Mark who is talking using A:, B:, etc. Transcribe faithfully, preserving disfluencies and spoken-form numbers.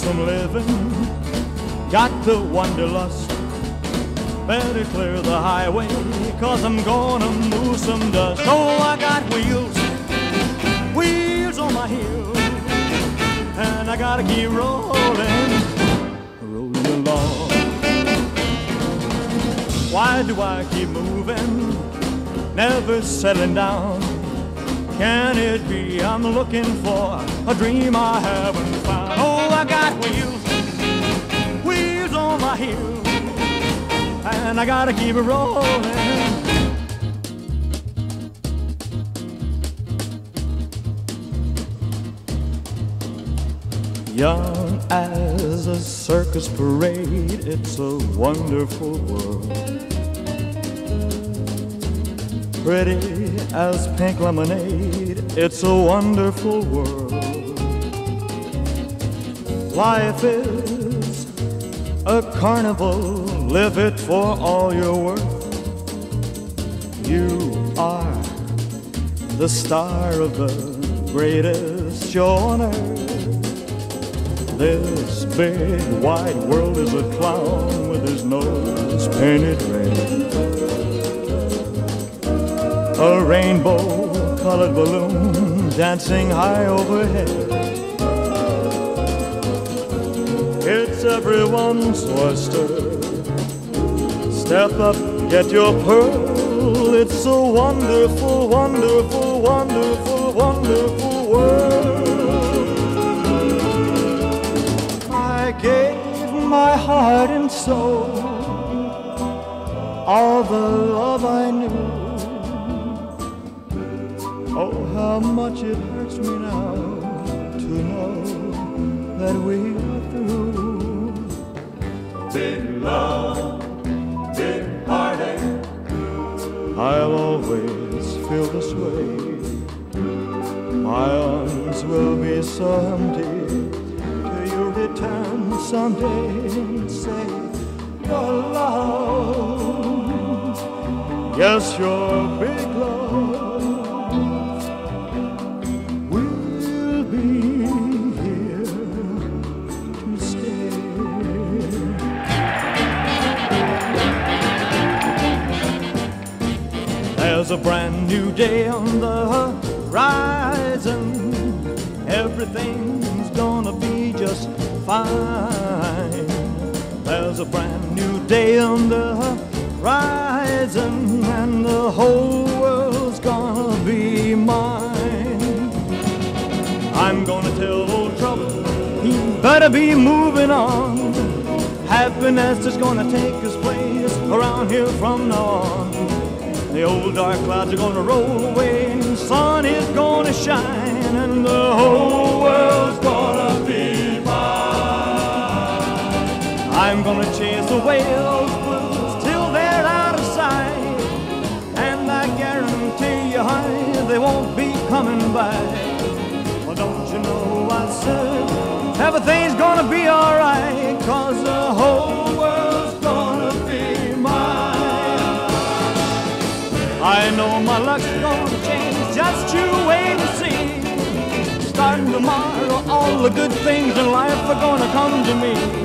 A: some living, got the wanderlust. Better clear the highway, cause I'm gonna move some dust. Oh, I got wheels, wheels on my heels, and I gotta keep rolling, rolling along. Why do I keep moving, never settling down? Can it be I'm looking for a dream I haven't found? Oh, I got wheels, wheels on my heels, and I gotta keep it rolling. Young as a circus parade, it's a wonderful world. Pretty as pink lemonade, it's a wonderful world. Life is a carnival, live it for all you're worth. You are the star of the greatest show on earth. This big wide world is a clown with his nose painted red. A rainbow-colored balloon dancing high overhead. It's everyone's oyster. Step up, get your pearl. It's a wonderful, wonderful, wonderful, wonderful world. I gave my heart and soul, all the love I knew. Oh, how much it hurts me now to know that we are through. Big love, big heartache, I'll always feel this way. My arms will be so empty till you return someday and say your love, yes, your big love will be here to stay. There's a brand new day on the horizon. Everything's gonna be just fine. There's a brand new day on the horizon, and the whole world's gonna be mine. I'm gonna tell old trouble he better be moving on. Happiness is gonna take his place around here from now on. The old dark clouds are gonna roll away, and the sun is gonna shine, and the whole world's gonna be mine. I'm gonna chase away those blues till they're out of sight, and I guarantee you, honey, they won't be coming back. Well, don't you know I said everything's gonna be alright, cause the whole world's gonna be mine. I know my luck's gonna change, just you wait and see. Starting tomorrow, all the good things in life are gonna come to me.